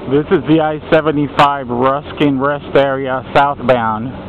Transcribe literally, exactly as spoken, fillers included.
This is the I seventy-five Ruskin Rest Area southbound.